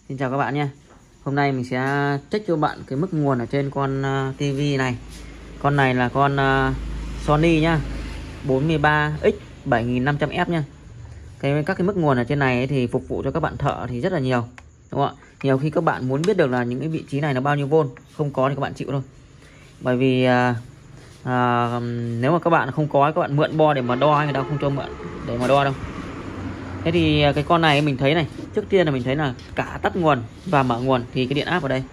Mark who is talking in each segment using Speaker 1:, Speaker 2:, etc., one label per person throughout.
Speaker 1: Xin chào các bạn nhé. Hôm nay mình sẽ check cho bạn cái mức nguồn ở trên con TV này. Con này là con Sony nhá, 43X 7500F nhá. Các cái mức nguồn ở trên này ấy thì phục vụ cho các bạn thợ thì rất là nhiều, đúng không ạ? Nhiều khi các bạn muốn biết được là những cái vị trí này nó bao nhiêu vôn, không có thì các bạn chịu thôi. Bởi vì nếu mà các bạn không có, các bạn mượn bo để mà đo, người ta không cho mượn để mà đo đâu. Thế thì cái con này mình thấy này, trước tiên là mình thấy là cả tắt nguồn và mở nguồn thì cái điện áp ở đây.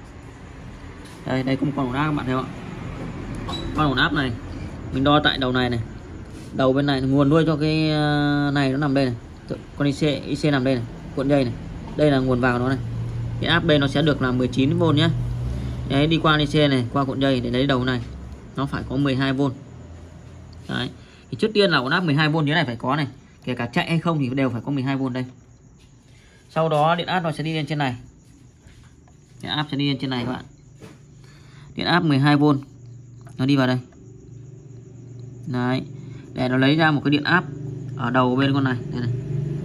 Speaker 1: Đây có một con ổn áp các bạn thấy không ạ? Con ổn áp này mình đo tại đầu này này. Đầu bên này nguồn nuôi cho cái này nó nằm đây này. Con IC nằm đây này, cuộn dây này. Đây là nguồn vào nó này. Điện áp đây nó sẽ được là 19V nhé. Đấy, đi qua IC này, qua cuộn dây để lấy đầu này. Nó phải có 12V. Đấy. Thì trước tiên là ổn áp 12V như thế này phải có này. Kể cả chạy hay không thì đều phải có 12V đây. Sau đó điện áp nó sẽ đi lên trên này. Điện áp sẽ đi lên trên này các bạn. Điện áp 12V nó đi vào đây. Đấy. Để nó lấy ra một cái điện áp ở đầu bên con này. Đây này.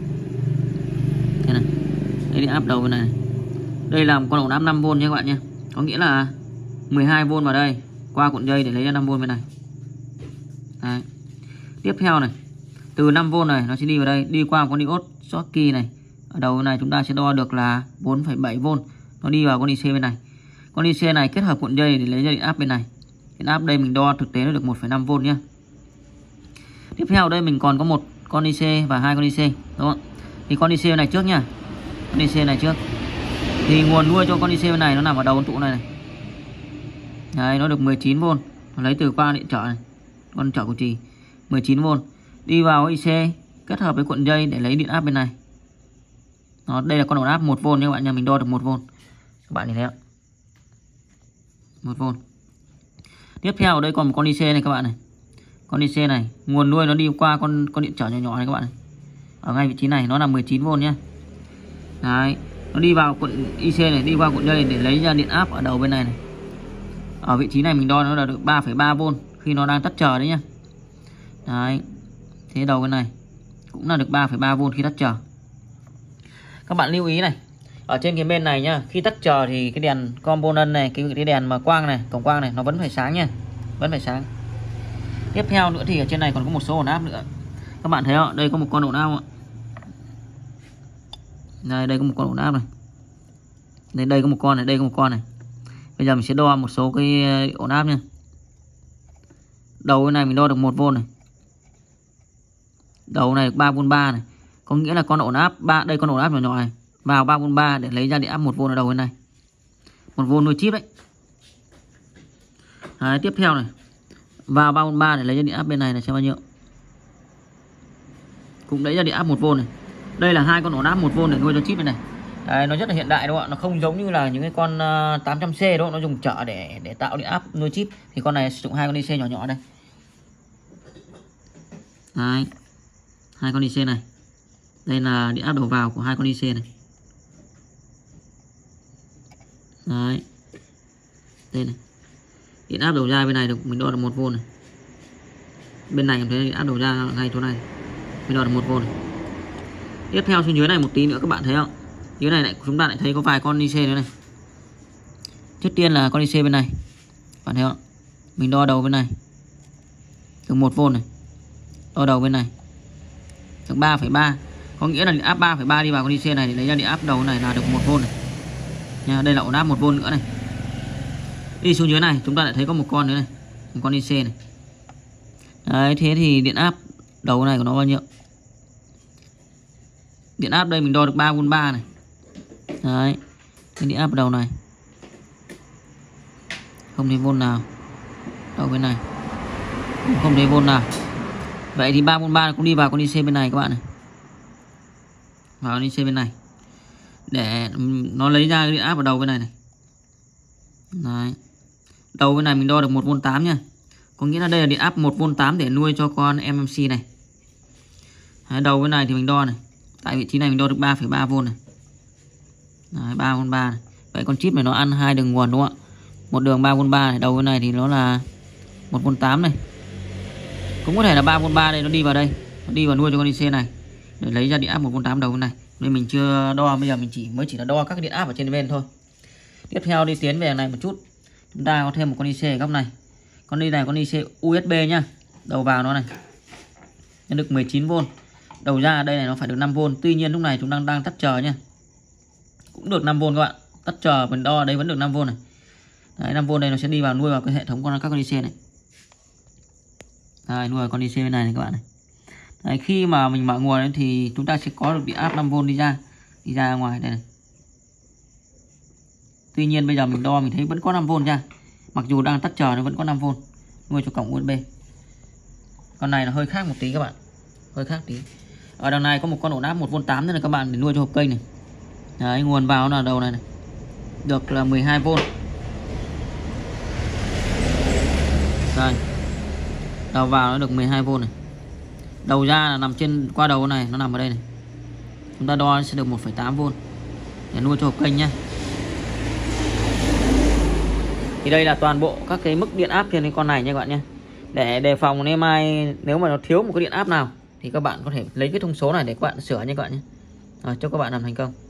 Speaker 1: Đây này. Đây điện áp đầu bên này. Đây là một con ổn áp 5V nha các bạn nhé. Có nghĩa là 12V vào đây, qua cuộn dây để lấy ra 5V bên này. Đấy. Tiếp theo này, từ 5V này nó sẽ đi vào đây, đi qua một con diode Schottky này. Ở đầu này chúng ta sẽ đo được là 4,7V. Nó đi vào con IC bên này. Con IC này kết hợp cuộn dây để lấy ra điện áp bên này. Điện áp đây mình đo thực tế nó được 1,5V nhé. Tiếp theo đây mình còn có một con IC và hai con IC, đúng không? Thì con IC này trước nha. Con IC này trước. Thì nguồn nuôi cho con IC bên này nó nằm ở đầu con tụ này này. Đấy, nó được 19V. Nó lấy từ qua điện trở này. Con trở của trì 19V. Đi vào IC kết hợp với cuộn dây để lấy điện áp bên này. Đó, đây là con ổn áp 1V nha các bạn nha, mình đo được 1V. Các bạn nhìn thấy ạ. 1V. Tiếp theo ở đây còn một con IC này các bạn này. Con IC này, nguồn nuôi nó đi qua con điện trở nhỏ nhỏ này các bạn này. Ở ngay vị trí này nó là 19V nhá. Đấy, nó đi vào cuộn IC này, đi qua cuộn dây để lấy ra điện áp ở đầu bên này này. Ở vị trí này mình đo nó là được 3,3V khi nó đang tắt chờ đấy nhá. Đấy. Thế đầu bên này cũng là được 3,3V khi tắt chờ. Các bạn lưu ý này, ở trên cái bên này nhá, khi tắt chờ thì cái đèn component này, cái đèn mà quang này, cổng quang này nó vẫn phải sáng nha, vẫn phải sáng. Tiếp theo nữa thì ở trên này còn có một số ổn áp nữa. Các bạn thấy không? Đây có một con ổn áp không ạ? Đây có một con ổn áp này. Đây có một con này, đây có một con này. Bây giờ mình sẽ đo một số cái ổn áp nha. Đầu cái này mình đo được 1V này. Đầu này 3V3 này. Có nghĩa là con ổn áp 3, đây con ổn áp nhỏ nhỏ này, vào 3V3 để lấy ra điện áp 1V ở đầu bên này. 1V nuôi chip đấy. Đấy, tiếp theo này, vào 3V3 để lấy ra điện áp bên này là xem bao nhiêu. Cũng lấy ra điện áp 1V này. Đây là hai con ổn áp 1V để nuôi cho chip bên này. Đấy, nó rất là hiện đại đúng không ạ? Nó không giống như là những cái con 800C đúng không? Nó dùng chợ để tạo điện áp nuôi chip. Thì con này sử dụng hai con IC nhỏ nhỏ đây. Đấy. Hai con IC này. Đây là điện áp đầu vào của hai con IC này. Đấy. Đây này. Điện áp đầu ra bên này được mình đo được 1V này. Bên này em thấy điện áp đầu ra ngay chỗ này. Mình đo được 1V này. Tiếp theo xuống dưới này một tí nữa các bạn thấy không? Dưới này lại chúng ta lại thấy có vài con IC nữa này. Trước tiên là con IC bên này. Bạn thấy không? Mình đo đầu bên này. Được 1V này. Đo đầu bên này. Được 3,3. Có nghĩa là điện áp 3,3 đi vào con IC này để lấy ra điện áp đầu này là được 1V này. Nha, đây là ổn áp 1V nữa này. Đi xuống dưới này chúng ta lại thấy có một con nữa này. Một con IC này. Đấy, thế thì điện áp đầu này của nó bao nhiêu? Điện áp đây mình đo được 3V3 này. Đấy. Cái điện áp đầu này. Không thấy V nào. Đầu bên này. Không thấy V nào. Vậy thì 3V3 cũng đi vào con IC bên này các bạn này. Vào con IC bên này. Để nó lấy ra cái điện áp ở đầu bên này này. Đấy. Đầu bên này mình đo được 1V8 nha. Có nghĩa là đây là điện áp 1V8 để nuôi cho con MMC này. Đấy, đầu bên này thì mình đo này. Tại vị trí này mình đo được 3,3V này. Đấy, 3V3 này. Vậy con chip này nó ăn hai đường nguồn đúng không ạ? Một đường 3V3 này, đầu bên này thì nó là 1V8 này. Cũng có thể là 3V3 đây, nó đi vào đây. Nó đi vào nuôi cho con IC này. Để lấy ra điện áp 1V8 đầu bên này. nên mình chưa đo. Bây giờ mình mới chỉ là đo các cái điện áp ở trên bên thôi. Tiếp theo đi tiến về này một chút, chúng ta có thêm một con IC ở góc này. Con đi này con IC USB nhá. Đầu vào nó này nó được 19V, đầu ra đây này nó phải được 5V. Tuy nhiên lúc này chúng ta đang tắt chờ nhá, cũng được 5V các bạn. Tắt chờ mình đo đây vẫn được 5V này. Đấy, 5V đây nó sẽ đi vào nuôi vào cái hệ thống các con IC này. Đây, nuôi vào con IC bên này các bạn này. Đấy, khi mà mình mở nguồn ấy, thì chúng ta sẽ có được điện áp 5V đi ra ngoài đây này. Tuy nhiên bây giờ mình đo mình thấy vẫn có 5V nha. Mặc dù đang tắt chờ nó vẫn có 5V nuôi cho cổng USB. Con này nó hơi khác một tí các bạn, hơi khác tí. Ở đằng này có một con ổn áp 1V8 nữa này các bạn, để nuôi cho hộp cây này. Đấy, nguồn vào là đầu này, được là 12V. Đây, đầu vào nó được 12V này. Đầu ra là nằm trên qua đầu này, nó nằm ở đây này. Chúng ta đo sẽ được 1,8V để nuôi cho hộp kênh nhá. Thì đây là toàn bộ các cái mức điện áp trên cái con này nha các bạn nhé. Để đề phòng nếu mai nếu mà nó thiếu một cái điện áp nào thì các bạn có thể lấy cái thông số này để các bạn sửa nha các bạn nhé. Chúc các bạn làm thành công.